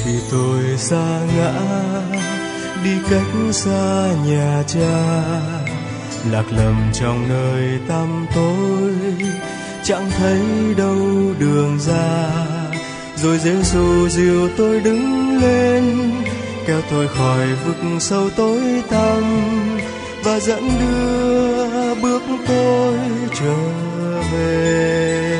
khi tôi sa ngã, đi cách xa nhà cha, lạc lầm trong nơi tăm tối, chẳng thấy đâu đường ra. Rồi Giêsu dìu tôi đứng lên, kéo tôi khỏi vực sâu tối tăm, và dẫn đưa bước tôi trở về.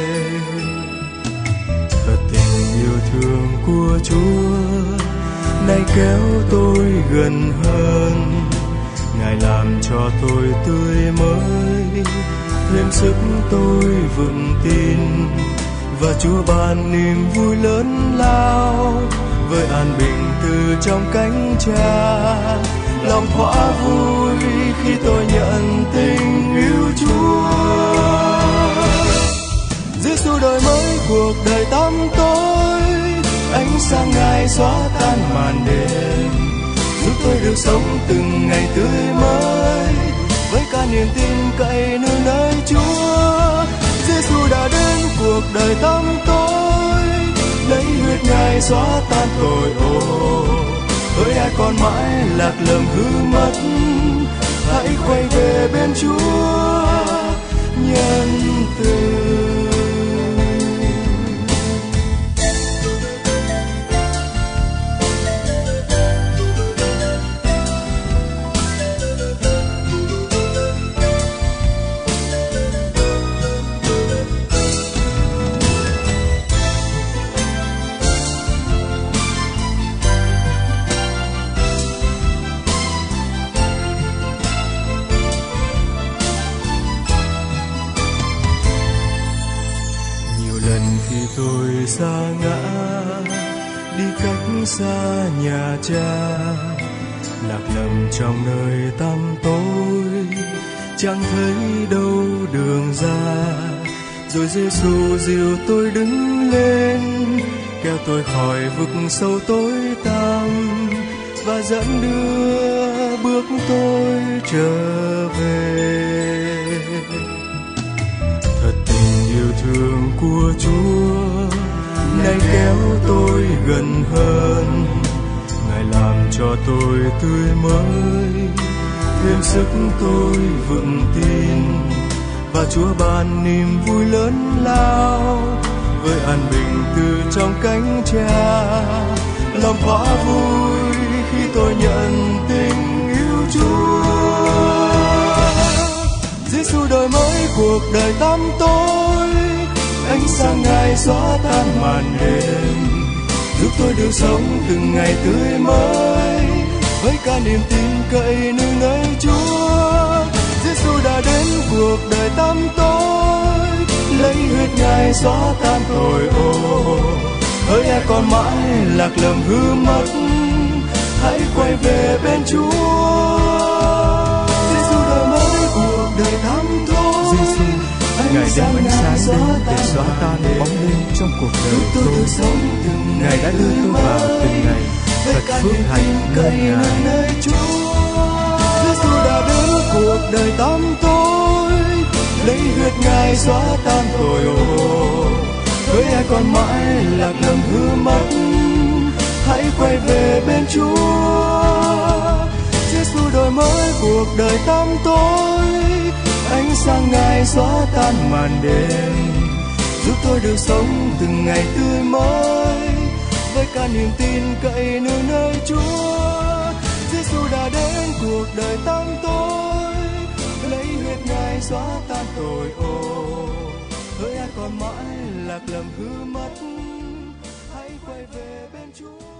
Thật tình yêu thương của Chúa nay kéo tôi gần hơn, Ngài làm cho tôi tươi mới, thêm sức tôi vững tin, và Chúa ban niềm vui lớn lao, với an bình từ trong cánh Cha. Lòng thỏa vui khi tôi nhận tình yêu Chúa. Giêsu đổi mới cuộc đời tăm tối, ánh sáng Ngài xóa tan màn đêm, giúp tôi được sống từng ngày tươi mới, với cả niềm tin cậy nương nơi Chúa. Giêsu đã đến cuộc đời tăm tối, lấy huyết Ngài xóa tan tội ô. Với ai còn mãi lạc lầm hư mất, hãy quay về bên Chúa nhân từ. Khi tôi sa ngã, đi cách xa nhà cha, lạc lầm trong nơi tăm tối, chẳng thấy đâu đường ra. Rồi Giêsu dìu tôi đứng lên, kéo tôi khỏi vực sâu tối tăm, và dẫn đưa bước tôi trở về. Yêu thương của Chúa nay kéo tôi gần hơn, Ngài làm cho tôi tươi mới, thêm sức tôi vững tin, và Chúa ban niềm vui lớn lao, với an bình từ trong cánh Cha. Lòng thỏa vui khi tôi nhận tình yêu Chúa. Giêsu đổi mới cuộc đời tăm tối, ánh sáng Ngài xóa tan màn đêm, giúp tôi được sống từng ngày tươi mới, với cả niềm tin cậy nương nơi Chúa. Giêsu đã đến cuộc đời tăm tối, lấy huyết Ngài xóa tan tội ô. Hỡi ai còn mãi lạc lầm hư mất, hãy quay về bên Chúa. Giêsu đổi mới cuộc đời tăm tối, Ngài đem ánh sáng đến để xóa tan bóng đêm trong cuộc đời tôi. Ngài đã đưa tôi vào từng ngày thật phước hạnh nơi Ngài. Giêsu đã đến cuộc đời tăm tối, lấy huyết Ngài xóa tan tội ô. Với ai còn mãi lạc lầm hư mất, hãy quay về bên Chúa. Giêsu đổi mới cuộc đời tăm tối, ánh sáng Ngài xóa tan màn đêm, giúp tôi được sống từng ngày tươi mới, với cả niềm tin cậy nương nơi Chúa. Giêsu đã đến cuộc đời tăm tối, lấy huyết Ngài xóa tan tội ô. Hỡi ai còn mãi lạc lầm hư mất, hãy quay về bên Chúa.